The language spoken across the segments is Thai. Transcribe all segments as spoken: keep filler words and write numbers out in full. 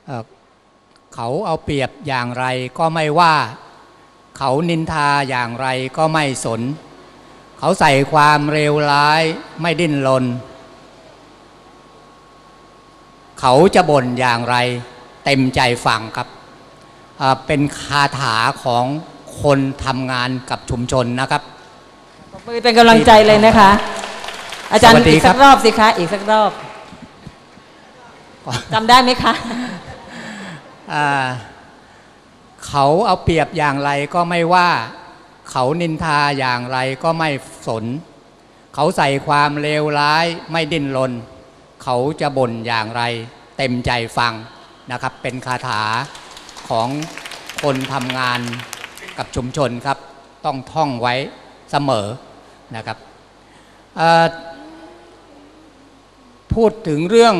เอ่อเขาเอาเปรียบอย่างไรก็ไม่ว่าเขานินทาอย่างไรก็ไม่สนเขาใส่ความเลวร้ายไม่ดิ้นรนเขาจะบ่นอย่างไรเต็มใจฟังครับเป็นคาถาของคนทำงานกับชุมชนนะครับเป็นกำลังใจเลยนะคะอาจารย์อีกสักรอบสิคะอีกสักรอบจำได้ไหมคะเขาเอาเปรียบอย่างไรก็ไม่ว่าเขานินทาอย่างไรก็ไม่สนเขาใส่ความเลวร้ายไม่ดิ้นรนเขาจะบ่นอย่างไรเต็มใจฟังนะครับเป็นคาถาของคนทำงานกับชุมชนครับต้องท่องไว้เสมอนะครับพูดถึงเรื่อง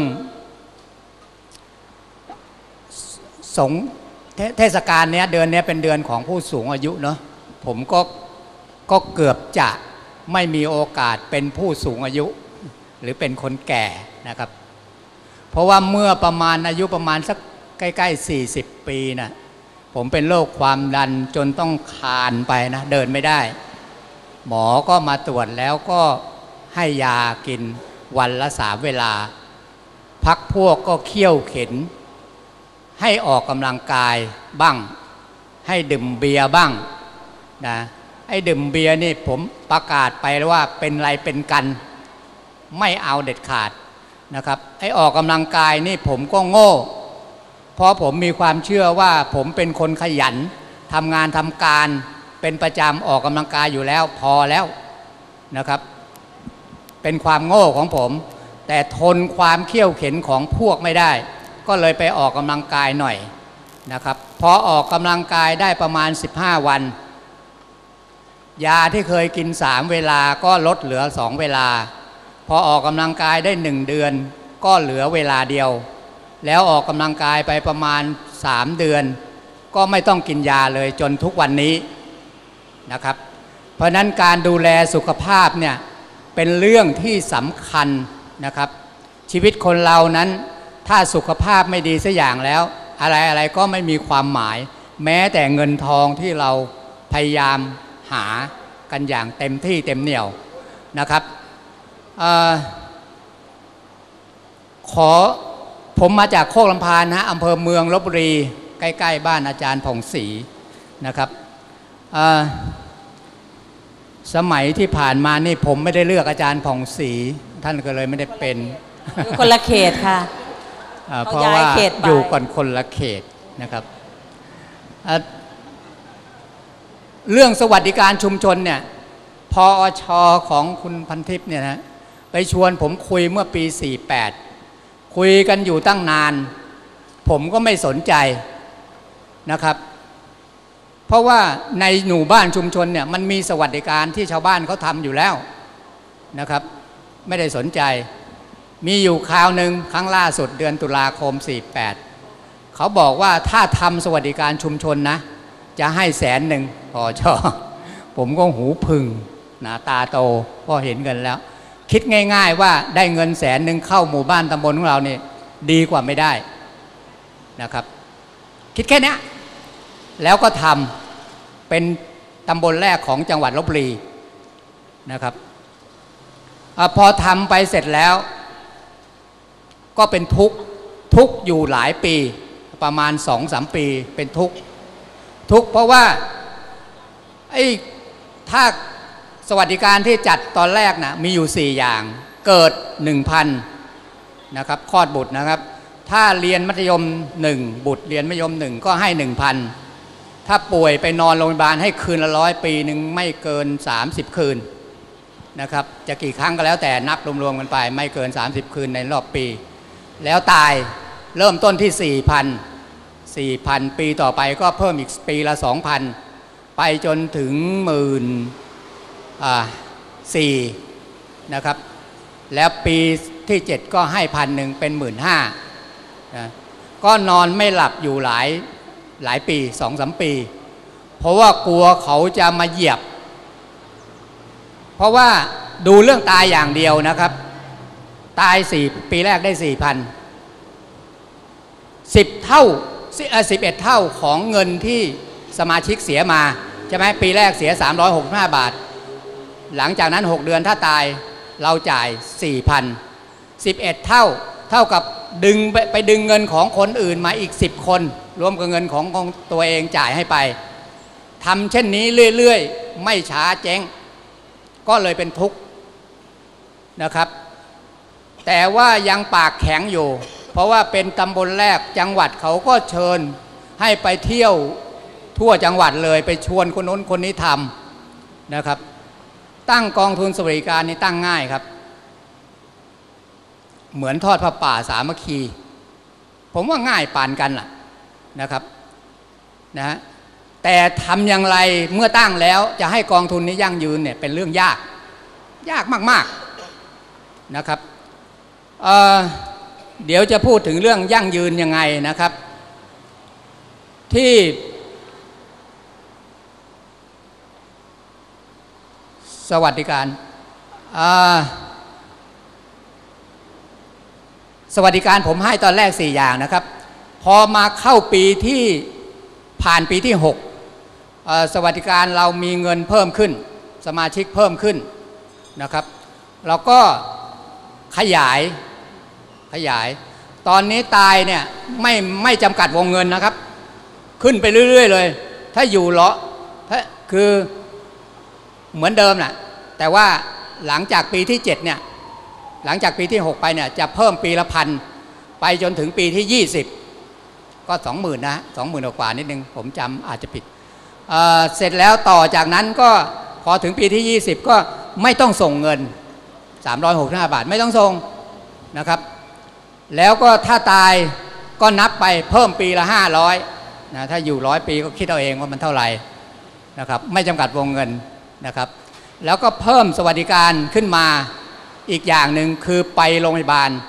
สงเทศกาลเนี้ยเดือนนี้เป็นเดือนของผู้สูงอายุเนาะผมก็ก็เกือบจะไม่มีโอกาสเป็นผู้สูงอายุหรือเป็นคนแก่นะครับเพราะว่าเมื่อประมาณอายุประมาณสักใกล้ๆสี่สิบปีนะผมเป็นโรคความดันจนต้องคลานไปนะเดินไม่ได้หมอก็มาตรวจแล้วก็ให้ยากินวันละสามเวลาพักพวกก็เคี่ยวเข็นให้ออกกำลังกายบ้างให้ดื่มเบียร์บ้างนะไอ้ดื่มเบียร์นี่ผมประกาศไปว่าเป็นไรเป็นกันไม่เอาเด็ดขาดนะครับไอ้ออกกำลังกายนี่ผมก็โง่เพราะผมมีความเชื่อว่าผมเป็นคนขยันทำงานทำการเป็นประจำออกกำลังกายอยู่แล้วพอแล้วนะครับเป็นความโง่ของผมแต่ทนความเขี่ยวเข็นของพวกไม่ได้ก็เลยไปออกกำลังกายหน่อยนะครับพอออกกำลังกายได้ประมาณสิบห้าวันยาที่เคยกินสามเวลาก็ลดเหลือสองเวลาพอออกกำลังกายได้หนึ่งเดือนก็เหลือเวลาเดียวแล้วออกกำลังกายไปประมาณสามเดือนก็ไม่ต้องกินยาเลยจนทุกวันนี้นะครับเพราะนั้นการดูแลสุขภาพเนี่ยเป็นเรื่องที่สำคัญนะครับชีวิตคนเรานั้นถ้าสุขภาพไม่ดีสักอย่างแล้วอะไรอะไรก็ไม่มีความหมายแม้แต่เงินทองที่เราพยายามหากันอย่างเต็มที่เต็มเหนี่ยวนะครับอขอผมมาจากโคกลำพานนะอำเภอเมืองลพบุรีใกล้ๆบ้านอาจารย์ผ่องศรีนะครับสมัยที่ผ่านมานี่ผมไม่ได้เลือกอาจารย์ผ่องศรีท่านก็เลยไม่ได้เป็นคนละเขตค่ะเพราะว่าอยู่ก่อนคนละเขตนะครับเรื่องสวัสดิการชุมชนเนี่ยพอชของคุณพันทิพย์เนี่ยนะไปชวนผมคุยเมื่อปีสี่แปดคุยกันอยู่ตั้งนานผมก็ไม่สนใจนะครับเพราะว่าในหมู่บ้านชุมชนเนี่ยมันมีสวัสดิการที่ชาวบ้านเขาทำอยู่แล้วนะครับไม่ได้สนใจมีอยู่คราวหนึ่งครั้งล่าสุดเดือนตุลาคมสี่แปดเขาบอกว่าถ้าทำสวัสดิการชุมชนนะจะให้แสนหนึ่งพอชอผมก็หูพึ่งหน้าตาโตพอเห็นเงินแล้วคิดง่ายๆว่าได้เงินแสนหนึ่งเข้าหมู่บ้านตำบลของเราเนี่ยดีกว่าไม่ได้นะครับคิดแค่นี้แล้วก็ทำเป็นตำบลแรกของจังหวัดลพบุรีนะครับอพอทำไปเสร็จแล้วก็เป็นทุกข์ทุกข์อยู่หลายปีประมาณสองสามปีเป็นทุกข์ทุกข์เพราะว่าไอ้ถ้าสวัสดิการที่จัดตอนแรกนะมีอยู่สี่อย่างเกิด หนึ่งพัน นะครับคลอดบุตรนะครับถ้าเรียนมัธยมหนึ่งบุตรเรียนมัธยมหนึ่งก็ให้ หนึ่งพัน ถ้าป่วยไปนอนโรงพยาบาลให้คืนละร้อยปีหนึ่งไม่เกินสามสิบคืนนะครับจะกี่ครั้งก็แล้วแต่นับรวมๆกันไปไม่เกินสามสิบคืนในรอบปีแล้วตายเริ่มต้นที่ สี่พัน สี่พัน ปีต่อไปก็เพิ่มอีกปีละ สองพัน ไปจนถึงหมื่นอ่าสี่นะครับแล้วปีที่เจ็ดก็ให้พันหนึ่งเป็นหมื่นห้านะก็นอนไม่หลับอยู่หลายหลายปีสองสามปีเพราะว่ากลัวเขาจะมาเหยียบเพราะว่าดูเรื่องตายอย่างเดียวนะครับตายสี่ปีแรกได้สี่พันสิบเท่าสิบเอ็ดเท่าของเงินที่สมาชิกเสียมาใช่ไหมปีแรกเสียสามร้อยหกสิบห้าบาทหลังจากนั้นหกเดือนถ้าตายเราจ่าย สี่พัน สิบเอ็ดเท่าเท่ากับดึงไปไปดึงเงินของคนอื่นมาอีกสิบคนรวมกับเงินของของตัวเองจ่ายให้ไปทำเช่นนี้เรื่อยๆไม่ช้าเจ๊งก็เลยเป็นทุกข์นะครับแต่ว่ายังปากแข็งอยู่เพราะว่าเป็นตำบลแรกจังหวัดเขาก็เชิญให้ไปเที่ยวทั่วจังหวัดเลยไปชวนคนโน้นคนนี้ทำนะครับตั้งกองทุนสวัสดิการนี่ตั้งง่ายครับเหมือนทอดผ้าป่าสามัคคีผมว่าง่ายปานกันล่ะนะครับนะแต่ทำอย่างไรเมื่อตั้งแล้วจะให้กองทุนนี้ยั่งยืนเนี่ยเป็นเรื่องยากยากมากๆนะครับ เ, เดี๋ยวจะพูดถึงเรื่องยั่งยืนยังไงนะครับที่สวัสดิการสวัสดิการผมให้ตอนแรกสี่อย่างนะครับพอมาเข้าปีที่ผ่านปีที่หกสวัสดิการเรามีเงินเพิ่มขึ้นสมาชิกเพิ่มขึ้นนะครับเราก็ขยายขยายตอนนี้ตายเนี่ยไม่ไม่จำกัดวงเงินนะครับขึ้นไปเรื่อยๆเลยถ้าอยู่เลาะคือเหมือนเดิมนะแต่ว่าหลังจากปีที่เจ็ดเนี่ยหลังจากปีที่หกไปเนี่ยจะเพิ่มปีละพันไปจนถึงปีที่ยี่สิบก็สองหมื่นนะสองหมื่นกว่านิดนึงผมจำอาจจะผิด เ, เสร็จแล้วต่อจากนั้นก็พอถึงปีที่ยี่สิบก็ไม่ต้องส่งเงินสามร้อยหกสิบห้าบาทไม่ต้องส่งนะครับแล้วก็ถ้าตายก็นับไปเพิ่มปีละห้าร้อยนะถ้าอยู่ร้อยปีก็คิดเอาเองว่ามันเท่าไหร่นะครับไม่จำกัดวงเงินนะครับแล้วก็เพิ่มสวัสดิการขึ้นมาอีกอย่างหนึ่งคือไปโรงพยาบาล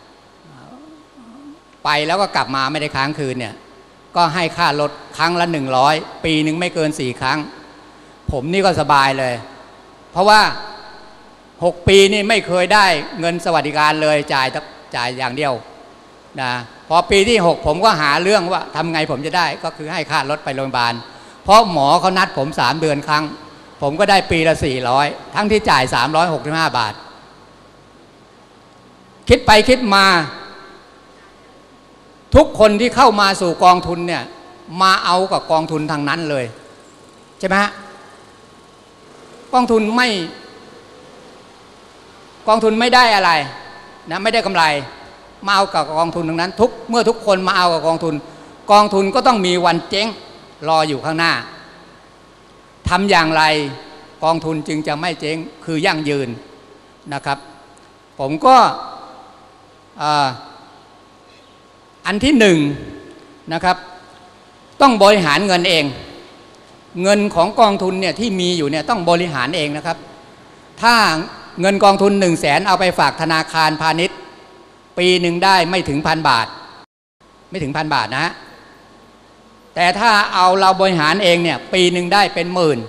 ไปแล้วก็กลับมาไม่ได้ค้างคืนเนี่ยก็ให้ค่ารถครั้งละหนึ่งร้อยปีหนึ่งไม่เกินสี่ครั้งผมนี่ก็สบายเลยเพราะว่าหกปีนี่ไม่เคยได้เงินสวัสดิการเลยจ่ายจ่ายอย่างเดียวนะพอปีที่หกผมก็หาเรื่องว่าทำไงผมจะได้ก็คือให้ค่ารถไปโรงพยาบาลเพราะหมอเขานัดผมสามเดือนครั้งผมก็ได้ปีละสี่ร้อยทั้งที่จ่ายสามร้อยหกสิบห้าบาทคิดไปคิดมาทุกคนที่เข้ามาสู่กองทุนเนี่ยมาเอากับกองทุนทางนั้นเลยใช่ไหมฮะกองทุนไม่กองทุนไม่ได้อะไรนะไม่ได้กำไรมาเอากับกองทุนทางนั้นทุกเมื่อทุกคนมาเอากับกองทุนกองทุนก็ต้องมีวันเจ๊งรออยู่ข้างหน้าทำอย่างไรกองทุนจึงจะไม่เจ๊งคือยั่งยืนนะครับผมก็อันที่หนึ่งนะครับต้องบริหารเงินเองเงินของกองทุนเนี่ยที่มีอยู่เนี่ยต้องบริหารเองนะครับถ้าเงินกองทุนหนึ่งแสนเอาไปฝากธนาคารพาณิชย์ปีหนึ่งได้ไม่ถึงพันบาทไม่ถึงพันบาทนะแต่ถ้าเอาเราบริหารเองเนี่ยปีหนึ่งได้เป็นหมื่น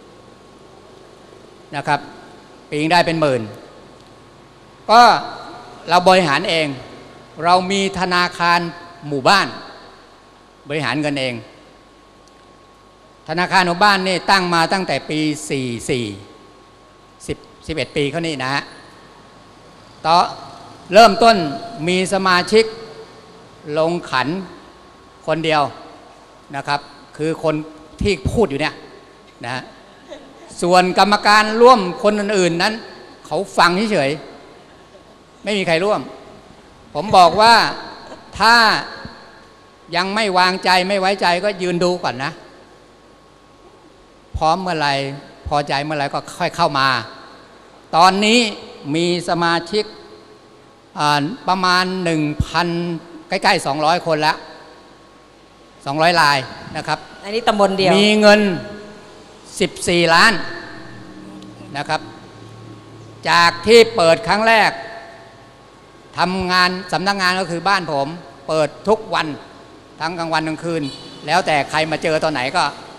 นะครับปีนึงได้เป็นหมื่นก็เราบริหารเองเรามีธนาคารหมู่บ้านบริหารเงินเองธนาคารหมู่บ้านนี่ตั้งมาตั้งแต่ปีสี่สิบสี่ สิบ สิบเอ็ดปีเขานี่นะฮะต่อเริ่มต้นมีสมาชิกลงขันคนเดียวนะครับคือคนที่พูดอยู่เนี่ยนะส่วนกรรมการร่วมคนอื่นๆนั้นเขาฟังเฉยๆไม่มีใครร่วมผมบอกว่าถ้ายังไม่วางใจไม่ไว้ใจก็ยืนดูก่อนนะพร้อมเมื่อไรพอใจเมื่อไรก็ค่อยเข้ามาตอนนี้มีสมาชิกประมาณ หนึ่งพัน ใกล้ๆสองร้อยคนแล้วสองร้อยรายนะครับอันนี้ตำบลเดียวมีเงินสิบสี่ล้านนะครับจากที่เปิดครั้งแรกทำงานสำนักงานก็คือบ้านผมเปิดทุกวันทั้งกลางวันกลางคืนแล้วแต่ใครมาเจอตอนไหนก็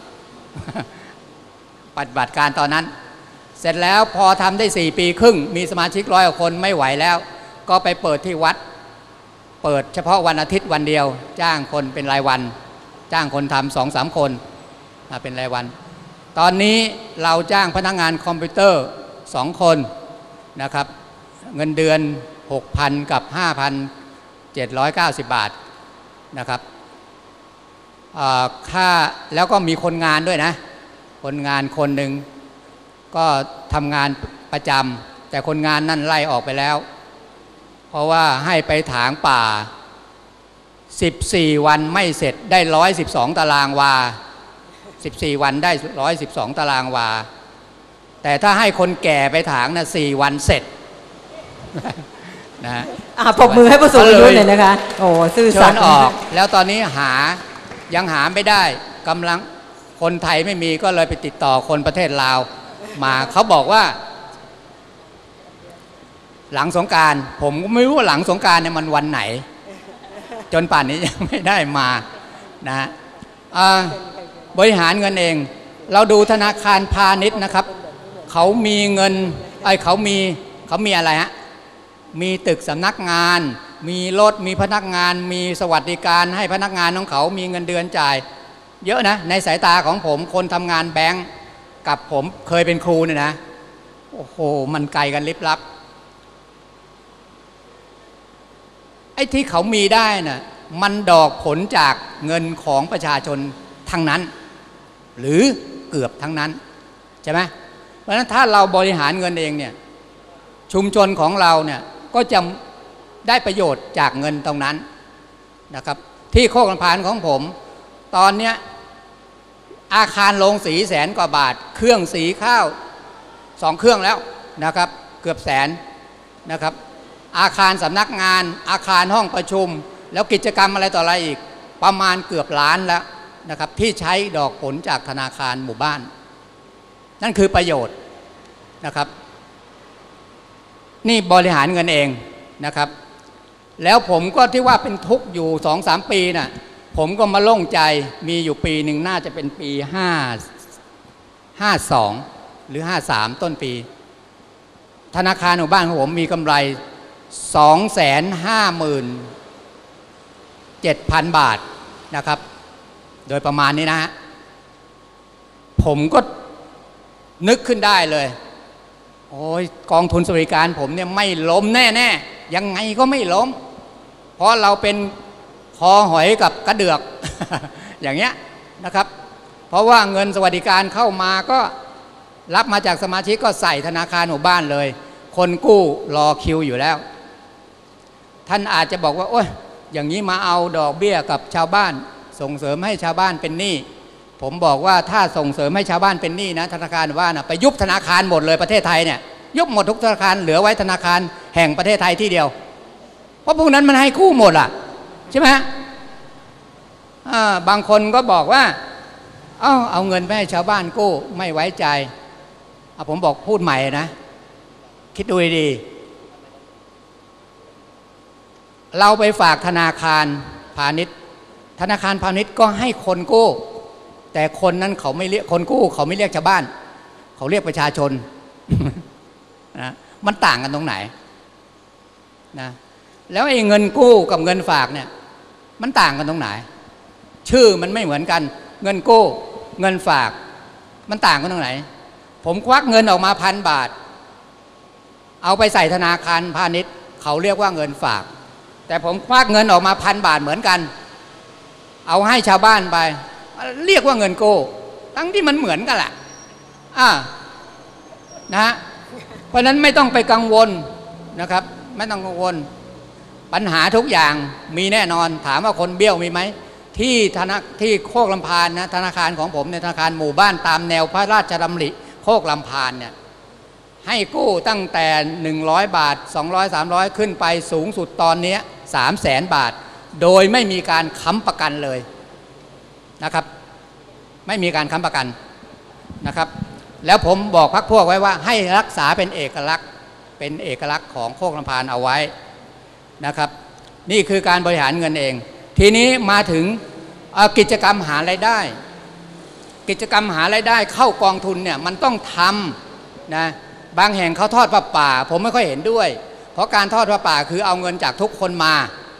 ปฏิบัติการตอนนั้นเสร็จแล้วพอทำได้สี่ปีครึ่งมีสมาชิกร้อยกว่าคนไม่ไหวแล้วก็ไปเปิดที่วัดเปิดเฉพาะวันอาทิตย์วันเดียวจ้างคนเป็นรายวันจ้างคนทำสองสามคนเป็นรายวันตอนนี้เราจ้างพนักงานคอมพิวเตอร์สองคนนะครับเงินเดือน หกพัน กับ ห้าพันเจ็ดร้อยเก้าสิบ บาทนะครับค่าแล้วก็มีคนงานด้วยนะคนงานคนหนึ่งก็ทำงานประจำแต่คนงานนั่นไล่ออกไปแล้วเพราะว่าให้ไปถางป่าสิบสี่วันไม่เสร็จได้หนึ่งร้อยสิบสองตารางวาสิบสี่วันได้หนึ่งร้อยสิบสองตารางวาแต่ถ้าให้คนแก่ไปถางนะสี่วันเสร็จนะอ่าปรบมือให้ผู้สูงอายุหน่อยนะคะโอ้ซื่อสัตย์ออกแล้วตอนนี้หายังหาไม่ได้กำลังคนไทยไม่มีก็เลยไปติดต่อคนประเทศลาวมาเขาบอกว่าหลังสงกรานต์ผมก็ไม่รู้ว่าหลังสงกรานต์เนี่ยมันวันไหนจนป่านนี้ยังไม่ได้มานะบริหารเงินเองเราดูธนาคารพาณิชย์นะครับเขามีเงินไอ้เขามีเขามีอะไรฮะมีตึกสำนักงานมีรถมีพนักงานมีสวัสดิการให้พนักงานของเขามีเงินเดือนจ่ายเยอะนะในสายตาของผมคนทำงานแบงก์กับผมเคยเป็นครูเนี่ยนะโอ้โหมันไกลกันลิบลับไอ้ที่เขามีได้น่ะมันดอกผลจากเงินของประชาชนทั้งนั้นหรือเกือบทั้งนั้นใช่ไหมเพราะฉะนั้นถ้าเราบริหารเงินเองเนี่ยชุมชนของเราเนี่ยก็จะได้ประโยชน์จากเงินตรงนั้นนะครับที่โคกลำพานของผมตอนเนี้ยอาคารโรงสีแสนกว่าบาทเครื่องสีข้าวสองเครื่องแล้วนะครับเกือบแสนนะครับอาคารสำนักงานอาคารห้องประชุมแล้วกิจกรรมอะไรต่ออะไรอีกประมาณเกือบล้านแล้วนะครับที่ใช้ดอกผลจากธนาคารหมู่บ้านนั่นคือประโยชน์นะครับนี่บริหารเงินเองนะครับแล้วผมก็ที่ว่าเป็นทุกข์อยู่สองสามปีน่ะผมก็มาโล่งใจมีอยู่ปีหนึ่งน่าจะเป็นปีห้าห้าสองหรือห้าสามต้นปีธนาคารหมู่บ้านของผมมีกำไรสองแสนห้าหมื่นเจ็ดพันบาทนะครับโดยประมาณนี้นะฮะผมก็นึกขึ้นได้เลยโอ้ยกองทุนสวัสดิการผมเนี่ยไม่ล้มแน่ๆยังไงก็ไม่ล้มเพราะเราเป็นคอหอยกับกระเดือก อย่างเงี้ยนะครับเพราะว่าเงินสวัสดิการเข้ามาก็รับมาจากสมาชิกก็ใส่ธนาคารหมู่บ้านเลยคนกู้รอคิวอยู่แล้วท่านอาจจะบอกว่าโอ้ยอย่างนี้มาเอาดอกเบี้ยกับชาวบ้านส่งเสริมให้ชาวบ้านเป็นหนี้ผมบอกว่าถ้าส่งเสริมให้ชาวบ้านเป็นหนี้นะธนาคารว่านะไปยุบธนาคารหมดเลยประเทศไทยเนี่ยยุบหมดทุกธนาคารเหลือไว้ธนาคารแห่งประเทศไทยที่เดียวเพราะพวกนั้นมันให้กู้หมดอ่ะใช่ไหมบางคนก็บอกว่าเอาเอาเงินไปให้ชาวบ้านกู้ไม่ไว้ใจผมบอกพูดใหม่นะคิดดูดีเราไปฝากธนาคารพาณิชย์ธนาคารพาณิชย์ก็ให้คนกู้แต่คนนั้นเขาไม่เรียกคนกู้เขาไม่เรียกชาวบ้านเขาเรียกประชาชน นะมันต่างกันตรงไหนนะแล้วไอ้เงินกู้กับเงินฝากเนี่ยมันต่างกันตรงไหนชื่อมันไม่เหมือนกันเงินกู้เงินฝากมันต่างกันตรงไหนผมควักเงินออกมาพันบาทเอาไปใส่ธนาคารพาณิชย์เขาเรียกว่าเงินฝากแต่ผมควักเงินออกมาพันบาทเหมือนกันเอาให้ชาวบ้านไปเรียกว่าเงินกู้ทั้งที่มันเหมือนกันแหละอ่านะเพราะนั้นไม่ต้องไปกังวลนะครับไม่ต้องกังวลปัญหาทุกอย่างมีแน่นอนถามว่าคนเบี้ยวมีไหมที่ธนาที่โคกลำพานนะธนาคารของผมในธนาคารหมู่บ้านตามแนวพระราชดำริโคกลำพานเนี่ยให้กู้ตั้งแต่หนึ่งร้อยบาทสองร้อย สามร้อยขึ้นไปสูงสุดตอนนี้สามแสนบาทโดยไม่มีการค้ำประกันเลยนะครับไม่มีการค้ำประกันนะครับแล้วผมบอกพรรคพวกไว้ว่าให้รักษาเป็นเอกลักษณ์เป็นเอกลักษณ์ของโคกลำพานเอาไว้นะครับนี่คือการบริหารเงินเองทีนี้มาถึงกิจกรรมหารายได้กิจกรรมหารายได้เข้ากองทุนเนี่ยมันต้องทำนะบางแห่งเขาทอดผ้าป่าผมไม่ค่อยเห็นด้วยเพราะการทอดผ้าป่าคือเอาเงินจากทุกคนมา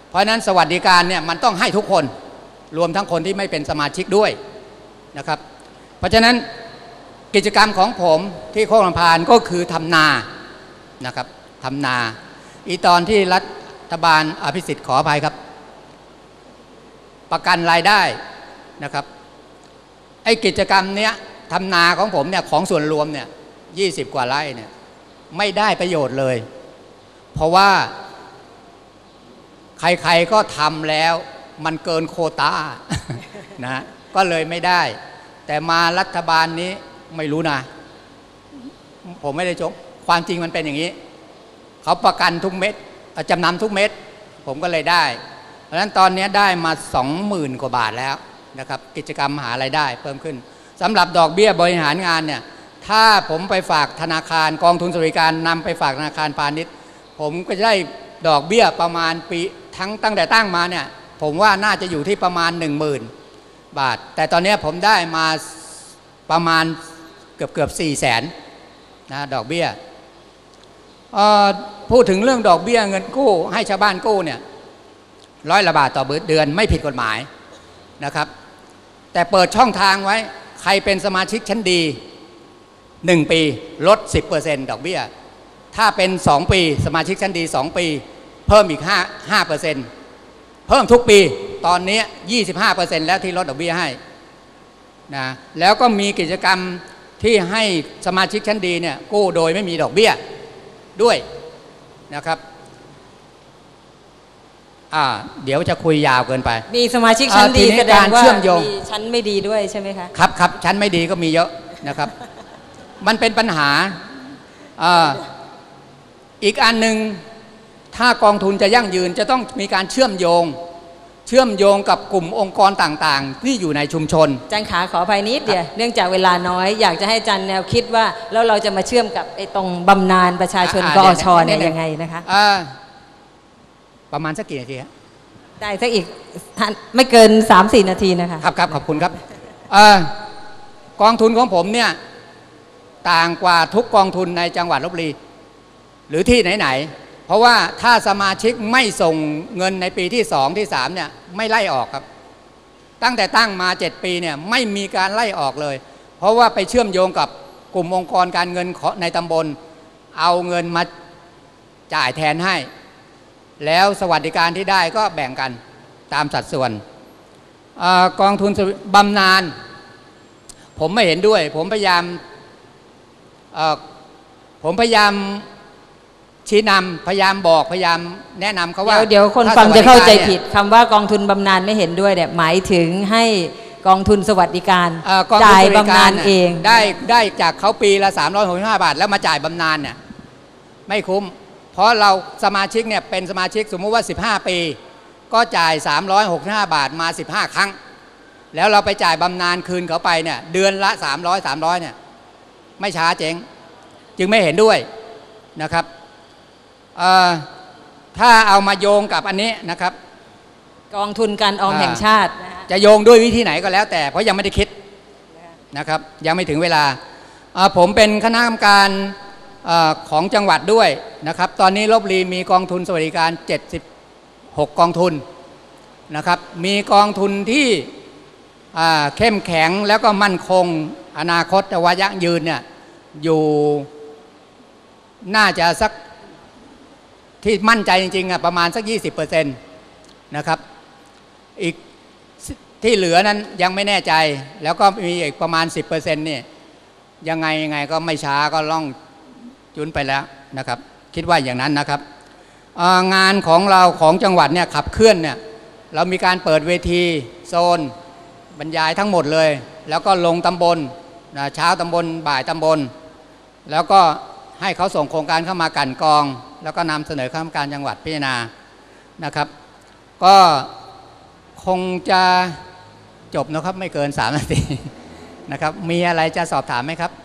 เพราะฉะนั้นสวัสดิการเนี่ยมันต้องให้ทุกคนรวมทั้งคนที่ไม่เป็นสมาชิกด้วยนะครับเพราะฉะนั้นกิจกรรมของผมที่โคกลำพานก็คือทำนานะครับทำนาอีตอนที่รัฐบาลอภิสิทธิ์ขออภัยครับประกันรายได้นะครับไอ้กิจกรรมเนี้ยทำนาของผมเนี่ยของส่วนรวมเนี่ยยี่สิบกว่าไร่เนี่ยไม่ได้ประโยชน์เลยเพราะว่าใครๆก็ทำแล้วมันเกินโควต้า นะก็เลยไม่ได้แต่มารัฐบาลนี้ไม่รู้นะผมไม่ได้จบความจริงมันเป็นอย่างนี้เขาประกันทุกเม็ดจำนำทุกเม็ดผมก็เลยได้เพราะฉะนั้นตอนนี้ได้มาสองหมื่นกว่าบาทแล้วนะครับกิจกรรมหารายได้เพิ่มขึ้นสำหรับดอกเบี้ยบริหารงานเนี่ยถ้าผมไปฝากธนาคารกองทุนสวัสดิการนำไปฝากธนาคารพาณิชย์ผมก็จะได้ดอกเบี้ยประมาณปีทั้งตั้งแต่ตั้งมาเนี่ยผมว่าน่าจะอยู่ที่ประมาณ หนึ่งหมื่น บาทแต่ตอนนี้ผมได้มาประมาณเกือบเกือบสี่แสนนะดอกเบี้ยพูดถึงเรื่องดอกเบี้ยเงินกู้ให้ชาวบ้านกู้เนี่ยร้อยละบาทต่อเดือนไม่ผิดกฎหมายนะครับแต่เปิดช่องทางไว้ใครเป็นสมาชิกชั้นดีหนึ่งปีลด สิบเปอร์เซ็นต์ ดอกเบี้ยถ้าเป็นสองปีสมาชิกชั้นดีสองปีเพิ่มอีกห้าเปอร์เซ็นต์ เพิ่มทุกปีตอนนี้ ยี่สิบห้าเปอร์เซ็นต์ แล้วที่ลดดอกเบี้ยให้นะแล้วก็มีกิจกรรมที่ให้สมาชิกชั้นดีเนี่ยกู้โดยไม่มีดอกเบี้ยด้วยนะครับอ่าเดี๋ยวจะคุยยาวเกินไปมีสมาชิกชั้นดีแสดงว่ามีชั้นไม่ดีด้วยใช่ไหมคะครับครับชั้นไม่ดีก็มีเยอะนะครับ มันเป็นปัญหาอ่าอีกอันหนึ่งถ้ากองทุนจะยั่งยืนจะต้องมีการเชื่อมโยงเชื่อมโยงกับกลุ่มองค์กรต่างๆที่อยู่ในชุมชนอาจารย์ขาขออภัยนิดเดียวเนื่องจากเวลาน้อยอยากจะให้อาจารย์แนวคิดว่าแล้วเราจะมาเชื่อมกับไอ้ตรงบำนาญประชาชนกอชเนี่ยยังไงนะคะประมาณสักกี่นาทีครับได้สักอีกไม่เกิน สามถึงสี่ นาทีนะคะครับครับขอบคุณครับกองทุนของผมเนี่ยต่างกว่าทุกกองทุนในจังหวัดลพบุรีหรือที่ไหนๆเพราะว่าถ้าสมาชิกไม่ส่งเงินในปีที่สองที่สามเนี่ยไม่ไล่ออกครับตั้งแต่ตั้งมาเจ็ดปีเนี่ยไม่มีการไล่ออกเลยเพราะว่าไปเชื่อมโยงกับกลุ่มองค์กรการเงินในตำบลเอาเงินมาจ่ายแทนให้แล้วสวัสดิการที่ได้ก็แบ่งกันตามสัดส่วนกองทุนบำนาญผมไม่เห็นด้วยผมพยายามผมพยายามชี้นำพยายามบอกพยายามแนะนำเขาว่าเดี๋ยวคนฟังจะเข้าใจผิดคำว่ากองทุนบำนาญไม่เห็นด้วยเนี่ยหมายถึงให้กองทุนสวัสดิการจ่ายบำนาญเองได้ได้จากเขาปีละสามร้อยหกสิบห้าบาทแล้วมาจ่ายบำนาญเนี่ยไม่คุ้มเพราะเราสมาชิกเนี่ยเป็นสมาชิกสมมุติว่าสิบห้าปีก็จ่ายสามร้อยหกสิบห้าบาทมาสิบห้าครั้งแล้วเราไปจ่ายบำนาญคืนเขาไปเนี่ยเดือนละสามร้อย สามร้อยเนี่ยไม่ช้าเจ๊งจึงไม่เห็นด้วยนะครับถ้าเอามาโยงกับอันนี้นะครับกองทุนการออมแห่งชาติจะโยงด้วยวิธีไหนก็แล้วแต่เพราะยังไม่ได้คิดนะครับยังไม่ถึงเวลาผมเป็นคณะกรรมการของจังหวัดด้วยนะครับตอนนี้ลพบุรีมีกองทุนสวัสดิการเจ็ดสิบหกกองทุนนะครับมีกองทุนที่เข้มแข็งแล้วก็มั่นคงอนาคตวายั่งยืนเนี่ยอยู่น่าจะสักที่มั่นใจจริงๆอ่ะประมาณสัก ยี่สิบเปอร์เซ็นต์ นะครับอีกที่เหลือนั้นยังไม่แน่ใจแล้วก็มีอีกประมาณ สิบเปอร์เซ็นต์ นี่ยังไงยังไงก็ไม่ช้าก็ล่องจุนไปแล้วนะครับคิดว่าอย่างนั้นนะครับงานของเราของจังหวัดเนี่ยขับเคลื่อนเนี่ยเรามีการเปิดเวทีโซนบรรยายทั้งหมดเลยแล้วก็ลงตำบลนะเช้าตำบลบ่ายตำบลแล้วก็ให้เขาส่งโครงการเข้ามากันกองแล้วก็นำเสนอคณะกรรมการจังหวัดพิจารณานะครับก็คงจะจบนะครับไม่เกินสามนาทีนะครับมีอะไรจะสอบถามไหมครับ